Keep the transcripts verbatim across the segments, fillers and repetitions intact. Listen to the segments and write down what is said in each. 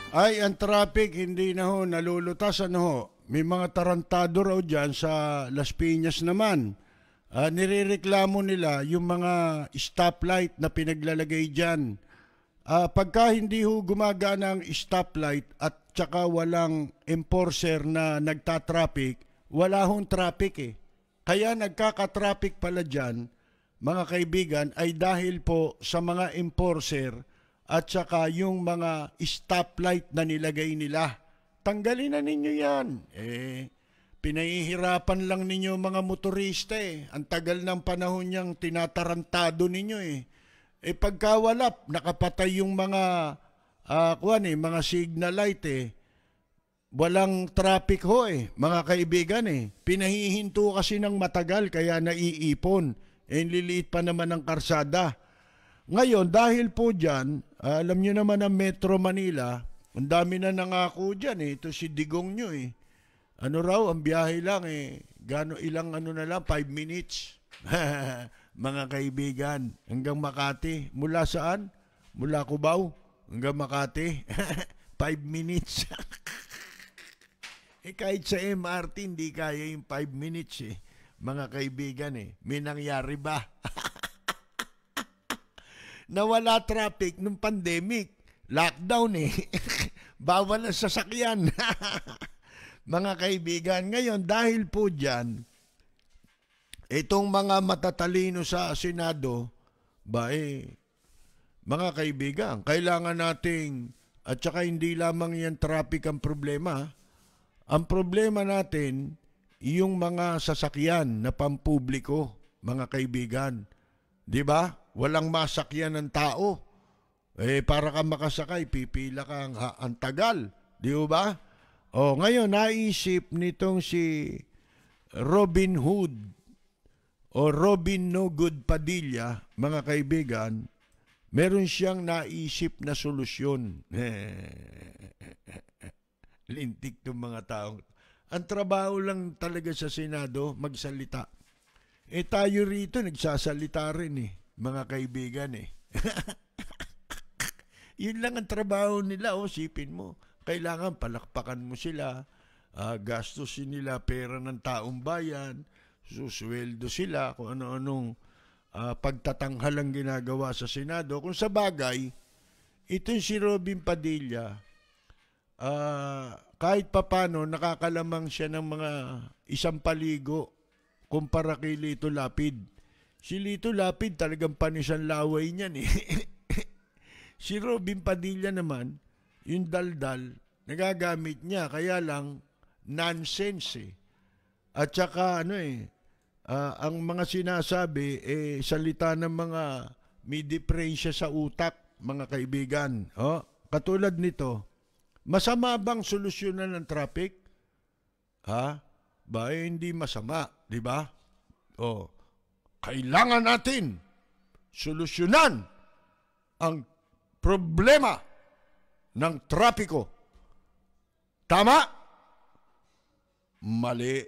Ay, ang traffic hindi na ho nalulutas. Ano ho? May mga tarantado raw dyan sa Las Piñas naman. Ah, nirereklamo nila yung mga stoplight na pinaglalagay dyan. Ah, pagka hindi ho gumagana ang stoplight at tsaka walang enforcer na nagtatraffic, wala hong traffic eh. Kaya nagkaka-traffic pala dyan, mga kaibigan, ay dahil po sa mga enforcer at saka yung mga stoplight na nilagay nila. Tanggalin na ninyo yan. Eh, pinahihirapan lang ninyo mga motorista eh. Ang tagal ng panahon niyang tinatarantado ninyo eh. Eh pagkawalap, nakapatay yung mga, uh, kuwan eh, mga signal light eh. Walang traffic ho eh, mga kaibigan eh. Pinahihinto kasi ng matagal kaya naiipon. Eh, liliit pa naman ang karsada. Ngayon, dahil po dyan, uh, alam nyo naman ang Metro Manila, ang dami na nangako dyan eh. Ito si Digong nyo eh. Ano raw, ang biyahe lang eh. Gano, ilang ano na lang, five minutes. Mga kaibigan, hanggang Makati. Mula saan? Mula Cubao hanggang Makati. Five minutes. Eh kahit sa M R T, hindi kaya yung five minutes eh. Mga kaibigan eh. May nangyari ba? Nawala traffic nung pandemic. Lockdown eh. Bawal ang sasakyan. Mga kaibigan, ngayon dahil po dyan, itong mga matatalino sa Senado, ba eh, mga kaibigan, kailangan nating, at saka hindi lamang yan traffic ang problema, ang problema natin, yung mga sasakyan na pampubliko, mga kaibigan. Di ba? Walang masakyan ng tao. Eh, para ka makasakay, pipila ka ang, ang tagal. Di ba? O, ngayon, naisip nitong si Robin Hood o Robin No Good Padilla, mga kaibigan, meron siyang naisip na solusyon. Lintik itong mga taong. Ang trabaho lang talaga sa Senado, magsalita. Eh tayo rito, nagsasalita rin eh, mga kaibigan eh. Yun lang ang trabaho nila, oh, sipin mo. Kailangan palakpakan mo sila, uh, gastusin nila pera ng taong bayan, susweldo sila, kung ano-anong uh, pagtatanghal ang ginagawa sa Senado. Kung sa bagay, itong si Robin Padilla, uh, kahit papano nakakalamang siya ng mga isang paligo kumpara kay Lito Lapid. Si Lito Lapid talagang panisan laway niyan eh. Si Robin Padilla naman, yung daldal, nagagamit niya, kaya lang nonsense eh. At saka ano eh, uh, ang mga sinasabi, eh, salita ng mga may diferensya sa utak, mga kaibigan. Oh, katulad nito, masama bang solusyonan ng traffic? Ha? Ba, eh, hindi masama, di ba? Oh, kailangan natin solusyonan ang problema ng trapiko. Tama? Mali.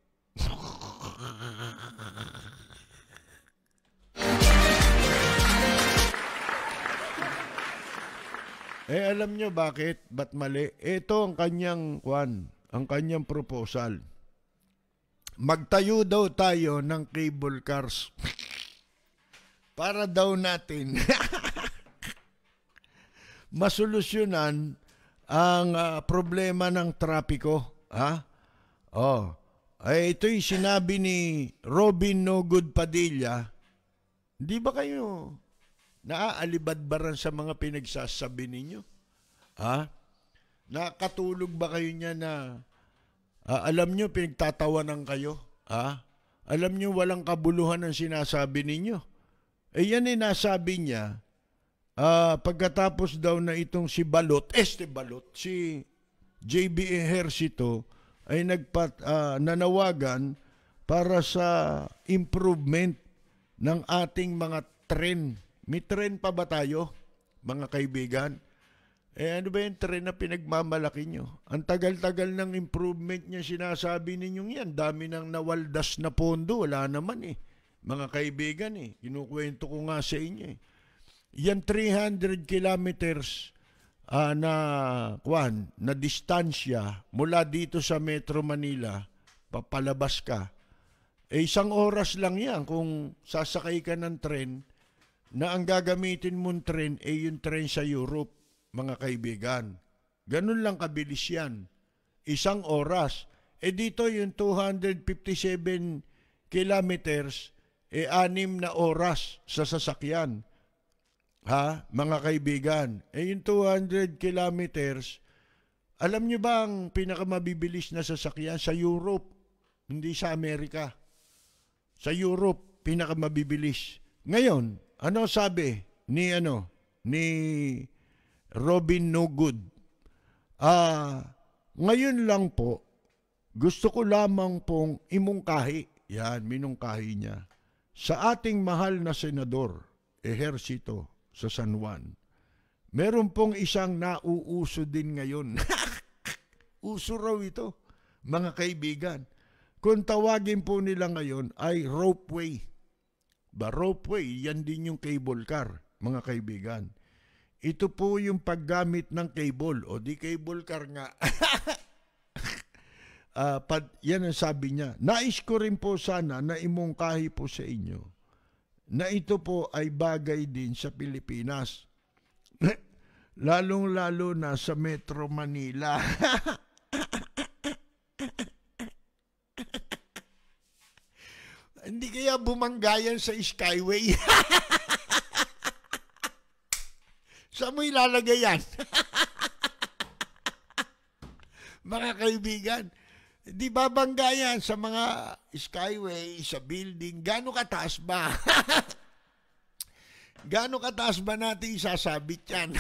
Eh, alam nyo bakit? Ba't mali? Ito ang kanyang, kwan, ang kanyang proposal. Magtayo daw tayo ng cable cars. Para daw natin masolusyonan ang uh, problema ng trapiko. Ha? Oh. Ay, ito'y sinabi ni Robin No Good Padilla. Di ba kayo naaalibadbaran sa mga pinagsasabi ninyo? Ha? Nakatulog ba kayo niya na uh, alam nyo, pinagtatawanan kayo? Ha? Alam nyo, walang kabuluhan ang sinasabi ninyo? Eh yan eh, nasabi niya, uh, pagkatapos daw na itong si Balot, este Balot, si J B Ejercito, ay nagpat, uh, nanawagan para sa improvement ng ating mga tren. May tren pa ba tayo, mga kaibigan? Eh ano ba yung tren na pinagmamalaki nyo? Ang tagal-tagal ng improvement niya sinasabi ninyong yan. Dami nang nawaldas na pondo. Wala naman eh. Mga kaibigan eh. Kinukwento ko nga sa inyo eh. Yan three hundred kilometers uh, na, kwan, na distansya mula dito sa Metro Manila, papalabas ka, eh isang oras lang yan kung sasakay ka ng tren na ang gagamitin mong tren eh yung tren sa Europe, mga kaibigan. Ganun lang kabilis yan. Isang oras. Eh dito yung two hundred fifty-seven kilometers, eh anim na oras sa sasakyan. Ha, mga kaibigan? Eh yung two hundred kilometers, alam nyo ba ang pinakamabibilis na sasakyan? Sa Europe, hindi sa Amerika. Sa Europe, pinakamabibilis. Ngayon, ano sabi ni ano ni Robin Nogood? Ah, ngayon lang po, gusto ko lamang pong imungkahi, yan, minungkahi niya, sa ating mahal na senador, ehersito sa San Juan. Meron pong isang nauuso din ngayon. Uso raw ito, mga kaibigan. Kung tawagin po nila ngayon ay ropeway. Ba, ropeway, yan din yung cable car, mga kaibigan. Ito po yung paggamit ng cable, o di cable car nga. uh, pad, yan ang sabi niya. Nais ko rin po sana na imungkahi po sa inyo na ito po ay bagay din sa Pilipinas. Lalong-lalo na sa Metro Manila. Hindi kaya bumanggayan sa Skyway? Saan mo ilalagay yan? Mga kaibigan, di ba banggayan sa mga Skyway, sa building? Gano'ng kataas ba? Gano'ng kataas ba natin isasabit yan?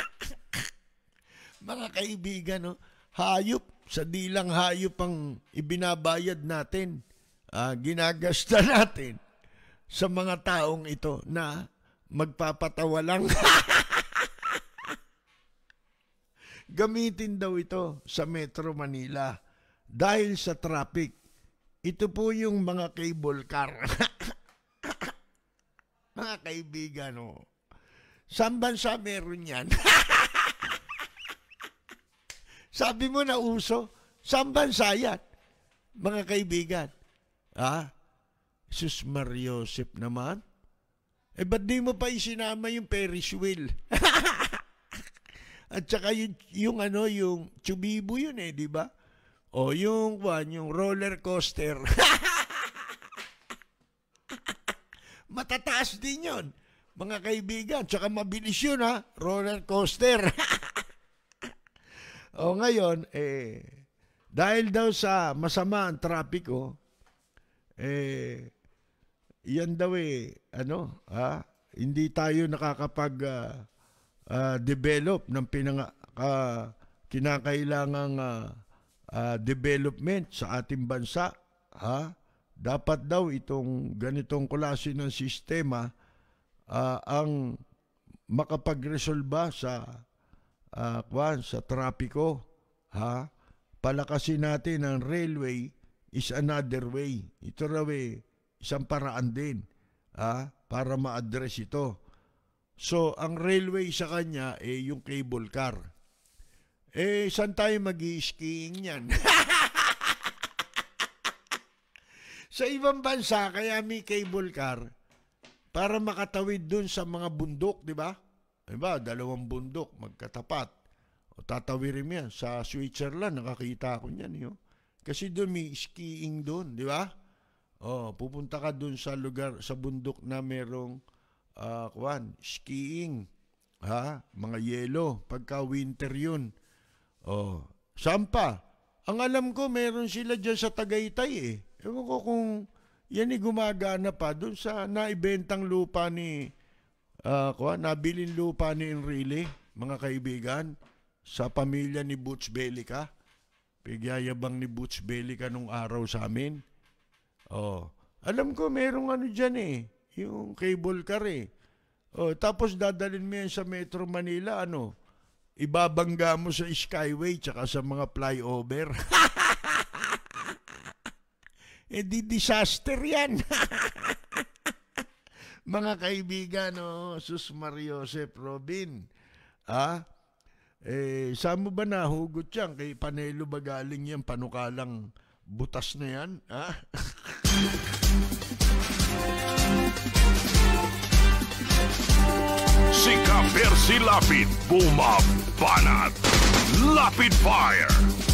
Mga kaibigan, no? Hayop, sa dilang hayop ang ibinabayad natin. Uh, ginagasta natin sa mga taong ito na magpapatawa lang. Gamitin daw ito sa Metro Manila dahil sa traffic. Ito po yung mga cable car. Mga kaibigan, oh. Saan bansa meron yan? Sabi mo na uso, saan bansa yan? Mga kaibigan. Ah, Sus Mariosep naman. Eh, ba't di mo pa isinama yung Ferris wheel? At saka yung, yung ano, yung Chubibo yun eh, di ba? O yung, one, yung roller coaster. Matataas din yun, mga kaibigan. Tsaka mabilis yun, ha? Roller coaster. O ngayon, eh, dahil daw sa masama ang trapiko, eh, yan daw eh, ano, ha? Hindi tayo nakakapag uh, uh, develop ng pinanga, uh, kinakailangang uh, uh, development sa ating bansa, ha? Dapat daw itong ganitong klase ng sistema uh, ang makapagresolba sa uh, kwan, sa trapiko, ha? Palakasin natin ang railway is another way. Ito raw eh, isang paraan din, ha, para ma-address ito. So, ang railway sa kanya, eh, yung cable car. Eh, saan tayo mag-i-skiing yan? Sa ibang bansa, kaya may cable car, para makatawid dun sa mga bundok, di ba? Diba, dalawang bundok, magkatapat. O tatawirin mo yan. Sa Switzerland, nakakita ako niyan, yun. Kasi doon may skiing doon, di ba? Oh, pupunta ka doon sa lugar, sa bundok na merong uh, kwan, skiing. Ha? Mga yelo, pagka winter yun. Oh, saan pa? Ang alam ko, meron sila dyan sa Tagaytay eh. Ewan ko kung yan ay gumagana pa doon sa naibentang lupa ni, uh, kwan, nabiling lupa ni Enrile, mga kaibigan, sa pamilya ni Butch Belica. Pigyayabang ni Butch Belica nung araw sa amin. Oh, alam ko merong ano dyan eh, yung cable car eh. Oh, tapos dadalhin mo yan sa Metro Manila, ano, ibabangga mo sa Skyway tsaka sa mga flyover. Eh di disaster yan. Mga kaibigan, oh, Sus Mariosep, Robin. Ah, Eh, saan mo ba nahugot yan? Kay Panelo ba galing yan? Panukalang butas na yan? Ha? Si Ka-Percy Lapid bumabanat. Lapid Fire.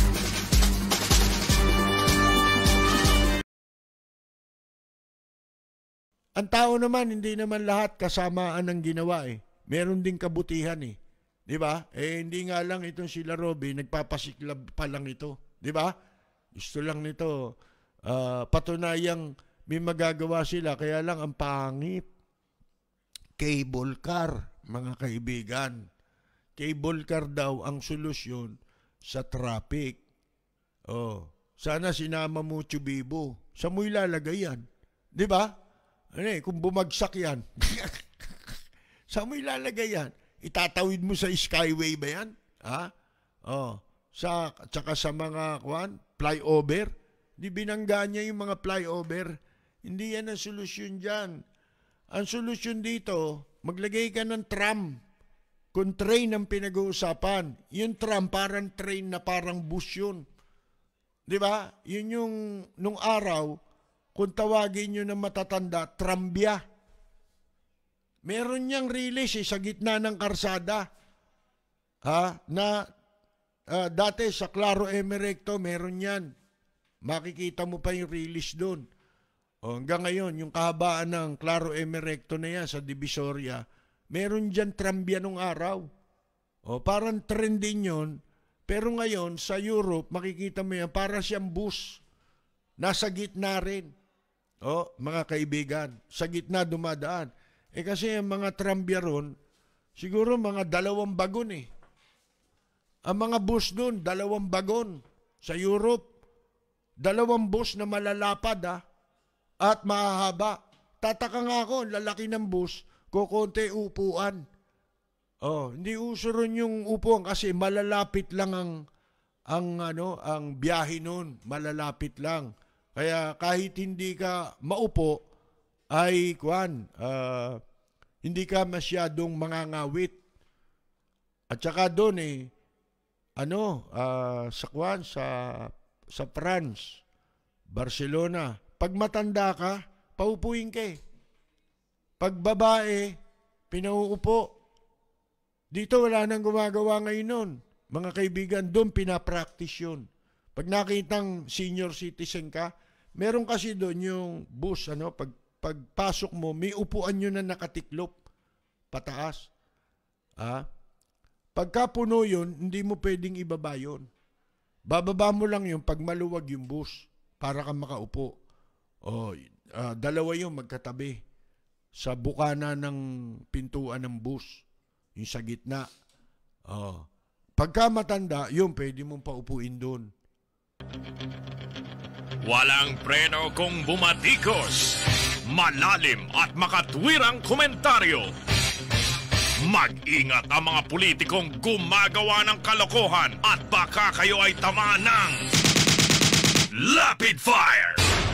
Ang tao naman, hindi naman lahat kasamaan ang ginawa eh. Meron din kabutihan eh. Di ba? Eh, hindi nga lang itong sila Robby, nagpapasiklab pa lang ito. Di ba? Gusto lang nito, uh, patunayang may magagawa sila, kaya lang ang pangit. Cable car, mga kaibigan. Cable car daw ang solusyon sa traffic. Oh, sana sinama mo Chubibo. Saan mo ilalagay yan? Di ba? Ano eh, kung bumagsak yan, saan mo ilalagay yan? Itatawid mo sa skyway ba yan? Ha? Oh, sa, tsaka sa mga kwan, flyover. Di binangga niya yung mga flyover. Hindi yan ang solusyon dyan. Ang solusyon dito, maglagay ka ng tram. Kung train ang pinag-uusapan, yung tram parang train na parang bus yun. Di ba? Yun yung, nung araw, kung tawagin nyo ng matatanda, trambya. Meron niyang release eh, sa gitna ng karsada. Ha? Na uh, dati sa Claro Emerecto, meron yan. Makikita mo pa yung release doon. O, hanggang ngayon, yung kahabaan ng Claro Emerecto na yan sa Divisoria, meron dyan trambya nung araw. O, parang trend din yun. Pero ngayon, sa Europe, makikita mo yan, para siyang bus. Nasa gitna rin. O, mga kaibigan, sa gitna dumadaan. Eh kasi ang mga trambya ron, siguro mga dalawang bagon eh. Ang mga bus doon, dalawang bagon. Sa Europe, dalawang bus na malalapad ah, at mahahaba. Tataka nga ako, lalaki ng bus, kukunti upuan. Oh, hindi uso ron yung upuan kasi malalapit lang ang ang ano, ang biyahe noon, malalapit lang. Kaya kahit hindi ka maupo ay kuan, uh, hindi ka masyadong mangangawit. At saka doon eh ano, uh, sa kuan sa sa France, Barcelona, pag matanda ka, paupuin ka eh. Pag babae, pinauupo. Dito wala nang gumagawa ngayon nun. Mga kaibigan, doon pinapractice yun. Pag nakitang senior citizen ka, meron kasi doon yung bus, ano, pag, pagpasok mo, may upuan yun na nakatiklop, pataas. Ah? Pagka puno yun, hindi mo pwedeng ibaba yun. Bababa mo lang yun pag maluwag yung bus, para ka makaupo. O, uh, dalawa yung magkatabi sa bukana ng pintuan ng bus, yung sa gitna. O, pagka matanda, yun, pwede mong paupuin doon. Walang preno kung bumatikos. Malalim at makatwirang komentaryo. Mag-ingat ang mga politikong gumagawa ng kalokohan at baka kayo ay tamaan ng Lapid Fire!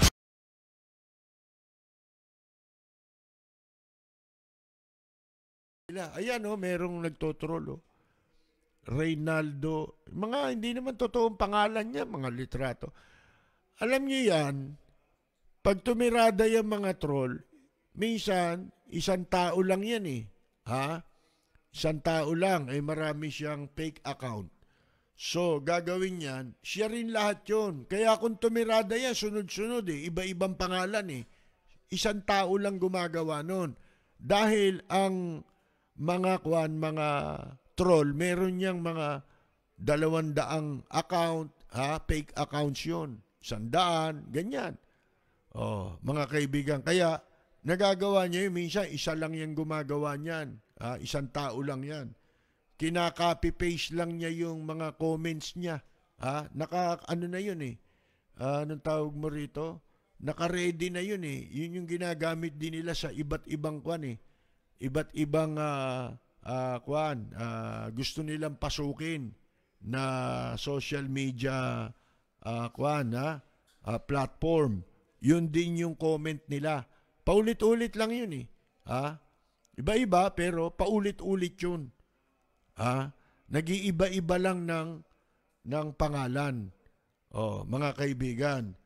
Ayan o, oh, merong nagtotrol oh. Reynaldo, mga hindi naman totoong pangalan niya, mga litrato. Alam niyo yan, pag tumirada yung mga troll, minsan, isang tao lang yan eh. Ha? Isang tao lang, ay eh, marami siyang fake account. So, gagawin yan, siya rin lahat yun. Kaya kung tumirada yan, sunod-sunod eh, iba-ibang pangalan eh. Isang tao lang gumagawa nun. Dahil ang mga kwan, mga troll, meron niyang mga dalawang daang account, ha? Fake accounts yun. Sandaan, ganyan. Oh, mga kaibigan, kaya nagagawa niya yun, minsan isa lang yung gumagawa niyan. Ha? Isang tao lang yan. Kinaka-copy-paste lang niya yung mga comments niya. Ha? Naka, ano na yun eh. Uh, anong tawag mo rito? Naka-ready na yun eh. Yun yung ginagamit din nila sa iba't ibang kwan eh. Iba't ibang uh, uh, kwan. Uh, gusto nilang pasukin na social media uh, kwan ha? Uh, platform. Yun din yung comment nila. Paulit-ulit lang yun eh. Ha? Iba-iba pero paulit-ulit yun. Ha? Nag-iiba-iba lang ng, ng pangalan. Oh, mga kaibigan.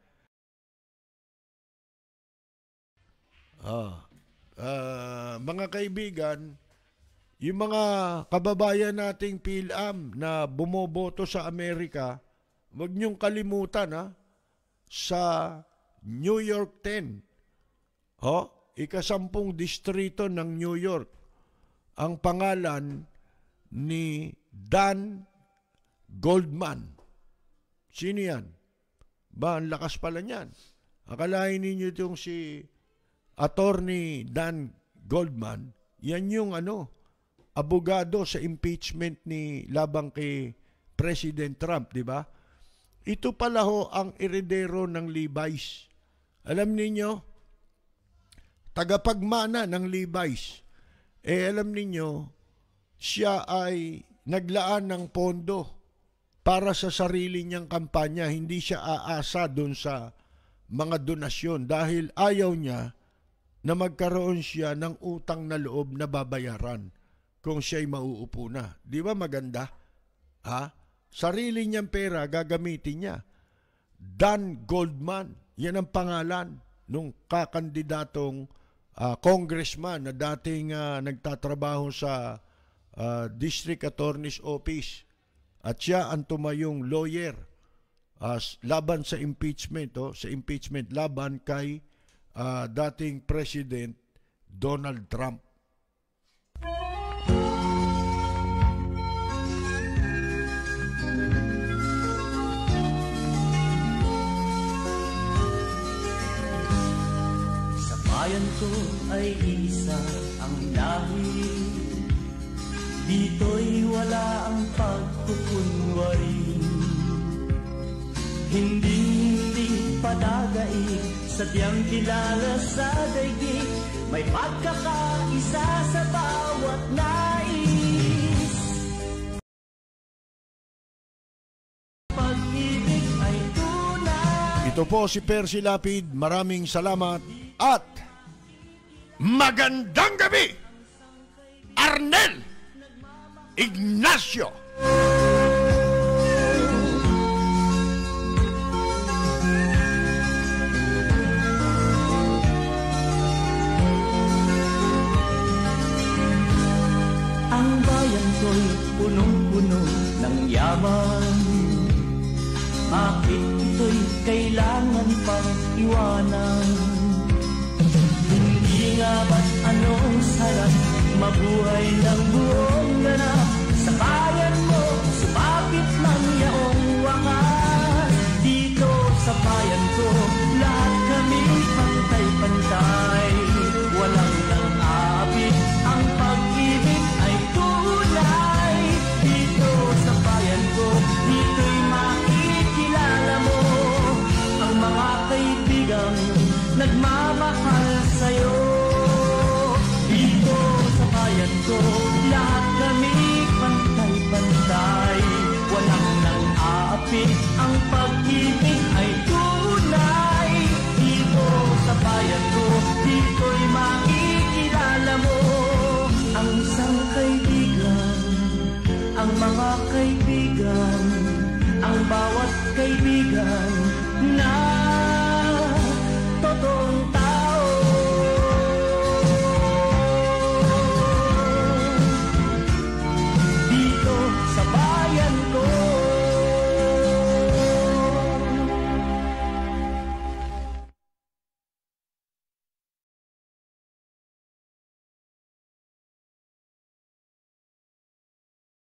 Oh, uh, mga kaibigan, yung mga kababayan nating P H I L A M na bumoboto sa Amerika, huwag niyong kalimutan ha, sa New York ten, oh, ikasampung distrito ng New York, ang pangalan ni Dan Goldman. Sino yan? Ba, ang lakas pala niyan. Akalain ninyo itong si Attorney Dan Goldman, yan yung ano, abogado sa impeachment ni labang kay President Trump, di ba? Ito pala ho ang eredero ng Levi's. Alam ninyo, tagapagmana ng Levi's. Eh alam ninyo, siya ay naglaan ng pondo para sa sarili niyang kampanya. Hindi siya aasa doon sa mga donasyon dahil ayaw niya na magkaroon siya ng utang na loob na babayaran kung siya'y mauupo na. Di ba maganda? Ha? Sarili niyang pera gagamitin niya. Dan Goldman, yan ang pangalan nung kakandidatong uh, congressman na dating uh, nagtatrabaho sa uh, District Attorney's Office. At siya ang tumayong lawyer uh, laban sa impeachment, oh, sa impeachment laban kay uh, dating President Donald Trump. Sa bayan ko ay isa ang lahi, dito'y wala ang pagkukunwari. Hindi padagay, sadyang kilala sa daigdig, may pagkakaisa sa bawat nais. Pag-ibig ay tunay. Ito po si Percy Lapid, maraming salamat at magandang gabi, Arnel Ignacio. Ang bayan ko'y punong-puno ng yaman, bakit ito'y kailangan pang iwanan? Hindi nga ba't anong sarap mabuhay ng buong ganap sa bayan mo, sumapit ng yaong wakas. Dito sa bayan ko, lahat kami pantay-pantay, walang nang-aabit, ang pag-ibig ay tunay. Dito sa bayan ko, dito'y makikilala mo ang mga kaibigang nagmamahal sa'yo. Dito sa bayan ko, lahat kami pantay-pantay, walang nang-aapit, ang pag-ibig ay tunay. Dito sa bayan ko, dito'y makikilala mo ang isang kaibigan, ang mga kaibigan, ang bawat kaibigan na totoong